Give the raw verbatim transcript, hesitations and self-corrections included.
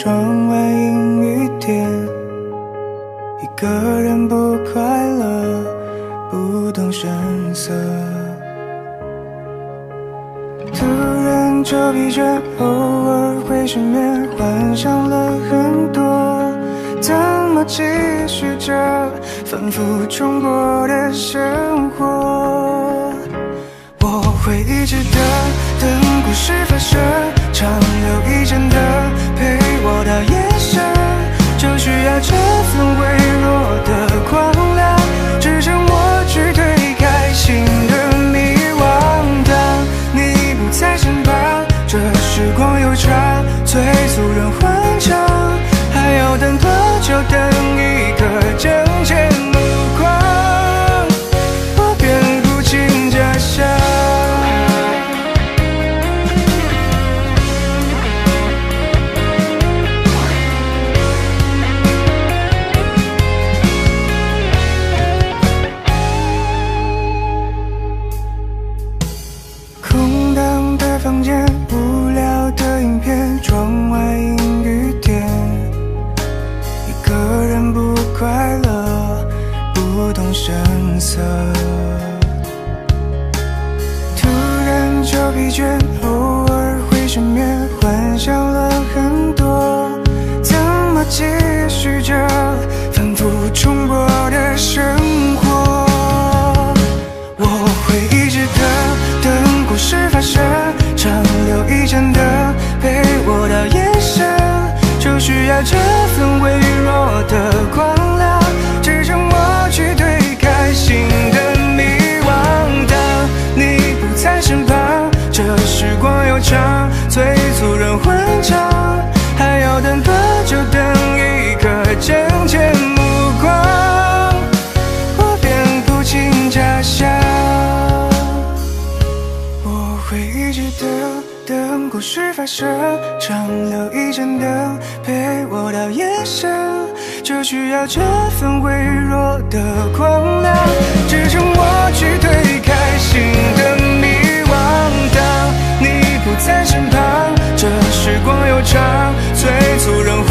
窗外阴雨天，一个人不快乐，不动声色。突然就疲倦，偶尔会失眠，幻想了很多，怎么继续着反复重播的生活？我会一直等，等故事发生，长留一盏灯陪我到夜深，就需要这份微弱的光亮，支撑我去推开新的迷惘。当你不在身旁，这时光又长，催促人欢唱，还要等多久？等一个真切目光，我便不禁假想。空荡的房间，无聊的影片，窗外阴雨天，一个人不快乐，不动声色。突然就疲倦，偶尔会失眠，幻想了很多，怎么继续着反复重播的生活？我会一直等，等故事发生，长留一盏灯陪我到夜深，就需要这份微弱的光亮，支撑我去推开新的迷惘。当你不在身旁，这时光又长，催促人欢唱，还要等多久？等一个真切目光，我便不禁假想。我会一直等，等故事发生，长留一盏灯陪我到夜深，就需要这份微弱的光亮，支撑我去推开新的迷惘。当你不在身旁，这时光又长，催促人